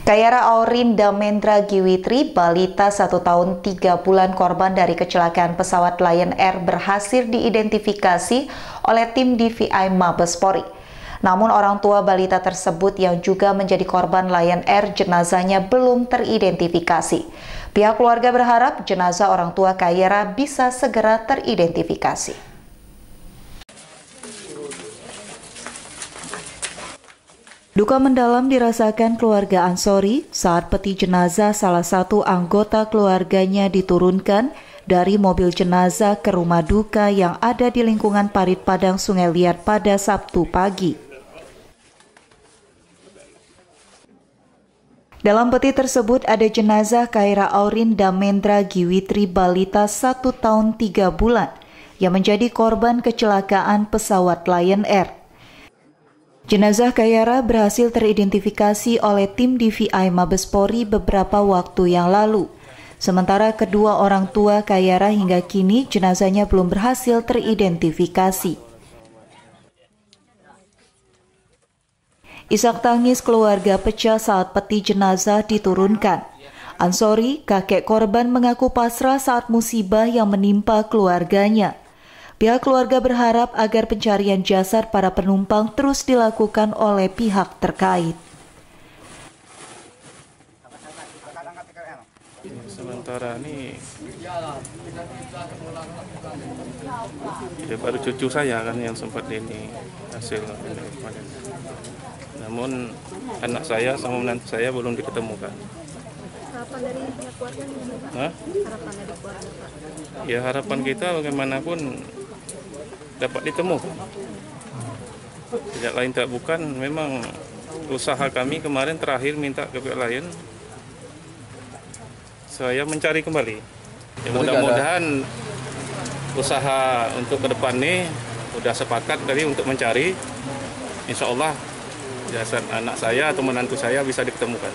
Kayara Aurin Damendra Giwitri, balita 1 tahun 3 bulan korban dari kecelakaan pesawat Lion Air berhasil diidentifikasi oleh tim DVI Mabes Polri. Namun orang tua balita tersebut yang juga menjadi korban Lion Air jenazahnya belum teridentifikasi. Pihak keluarga berharap jenazah orang tua Kayara bisa segera teridentifikasi. Duka mendalam dirasakan keluarga Ansori saat peti jenazah salah satu anggota keluarganya diturunkan dari mobil jenazah ke rumah duka yang ada di lingkungan Parit Padang, Sungai Liat pada Sabtu pagi. Dalam peti tersebut ada jenazah Kayara Aurin Damendra Giwitri, balita 1 tahun 3 bulan yang menjadi korban kecelakaan pesawat Lion Air. Jenazah Kayara berhasil teridentifikasi oleh tim DVI Mabes Polri beberapa waktu yang lalu. Sementara kedua orang tua Kayara hingga kini jenazahnya belum berhasil teridentifikasi. Isak tangis keluarga pecah saat peti jenazah diturunkan. Ansori, kakek korban, mengaku pasrah saat musibah yang menimpa keluarganya. Pihak keluarga berharap agar pencarian jasad para penumpang terus dilakukan oleh pihak terkait. Sementara ini ya baru cucu saya kan yang sempat ini hasil kemarin. Namun anak saya sama menantu saya belum diketemukan. Harapan dari pihak keluarga gimana? Harapan dari keluarga, Pak? Ya harapan kita bagaimanapun dapat ditemukan. Tidak lain tak bukan, memang usaha kami kemarin terakhir minta ke pihak lain, saya mencari kembali. Ya, mudah-mudahan usaha untuk ke depan ini sudah sepakat tadi untuk mencari. Insya Allah jasad anak saya atau menantu saya bisa ditemukan.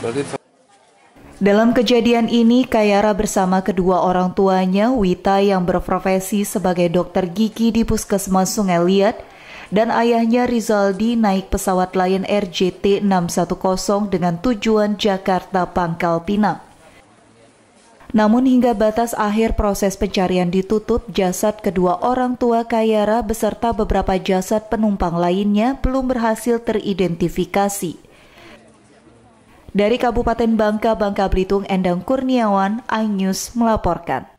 Dalam kejadian ini, Kayara bersama kedua orang tuanya, Wita yang berprofesi sebagai dokter gigi di Puskesmas Sungai Liat, dan ayahnya Rizaldi naik pesawat Lion Air JT610 dengan tujuan Jakarta Pangkal Pinang. Namun hingga batas akhir proses pencarian ditutup, jasad kedua orang tua Kayara beserta beberapa jasad penumpang lainnya belum berhasil teridentifikasi. Dari Kabupaten Bangka, Bangka Belitung, Endang Kurniawan, iNews melaporkan.